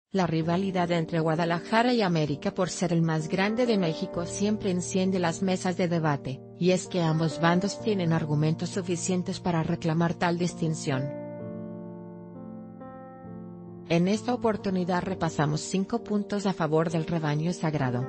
La rivalidad entre Guadalajara y América por ser el más grande de México siempre enciende las mesas de debate, y es que ambos bandos tienen argumentos suficientes para reclamar tal distinción. En esta oportunidad repasamos 5 puntos a favor del rebaño sagrado.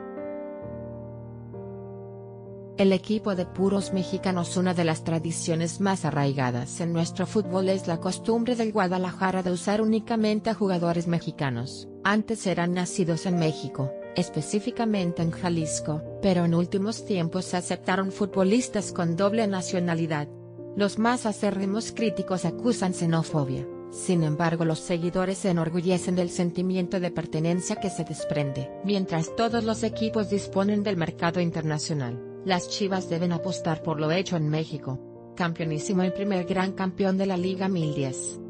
El equipo de puros mexicanos. Una de las tradiciones más arraigadas en nuestro fútbol es la costumbre del Guadalajara de usar únicamente a jugadores mexicanos. Antes eran nacidos en México, específicamente en Jalisco, pero en últimos tiempos se aceptaron futbolistas con doble nacionalidad. Los más acérrimos críticos acusan xenofobia, sin embargo los seguidores se enorgullecen del sentimiento de pertenencia que se desprende. Mientras todos los equipos disponen del mercado internacional, las Chivas deben apostar por lo hecho en México. Campeonísimo, el primer gran campeón de la Liga 1010.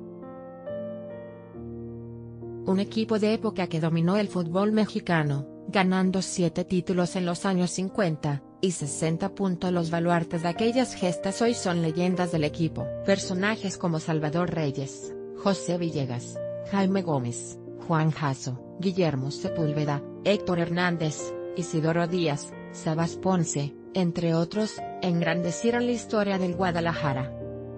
Un equipo de época que dominó el fútbol mexicano, ganando 7 títulos en los años 50 y 60. Los baluartes de aquellas gestas hoy son leyendas del equipo. Personajes como Salvador Reyes, José Villegas, Jaime Gómez, Juan Jasso, Guillermo Sepúlveda, Héctor Hernández, Isidoro Díaz, Sabas Ponce, entre otros, engrandecieron la historia del Guadalajara.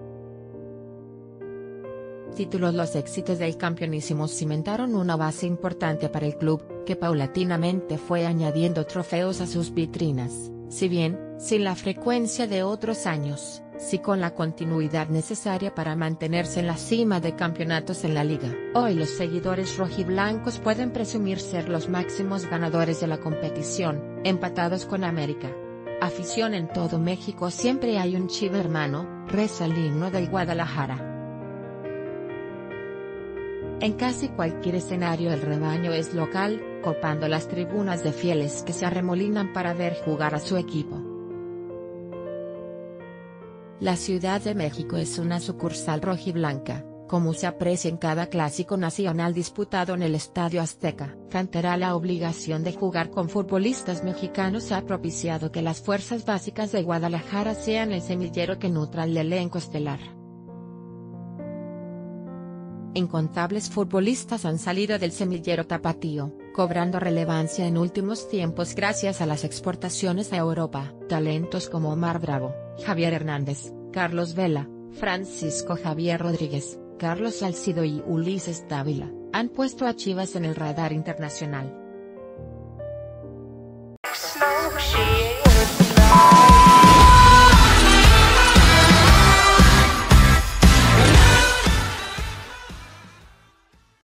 Títulos. Los éxitos del campeonísimo cimentaron una base importante para el club, que paulatinamente fue añadiendo trofeos a sus vitrinas, si bien, sin la frecuencia de otros años, sí con la continuidad necesaria para mantenerse en la cima de campeonatos en la liga. Hoy los seguidores rojiblancos pueden presumir ser los máximos ganadores de la competición, empatados con América. Afición en todo México. Siempre hay un Chiva hermano, reza el himno del Guadalajara. En casi cualquier escenario el rebaño es local, copando las tribunas de fieles que se arremolinan para ver jugar a su equipo. La Ciudad de México es una sucursal rojiblanca, como se aprecia en cada clásico nacional disputado en el Estadio Azteca. Cantera. La obligación de jugar con futbolistas mexicanos ha propiciado que las fuerzas básicas de Guadalajara sean el semillero que nutra el elenco estelar. Incontables futbolistas han salido del semillero tapatío, cobrando relevancia en últimos tiempos gracias a las exportaciones a Europa. Talentos como Omar Bravo, Javier Hernández, Carlos Vela, Francisco Javier Rodríguez, Carlos Salcido y Ulises Dávila, han puesto a Chivas en el radar internacional.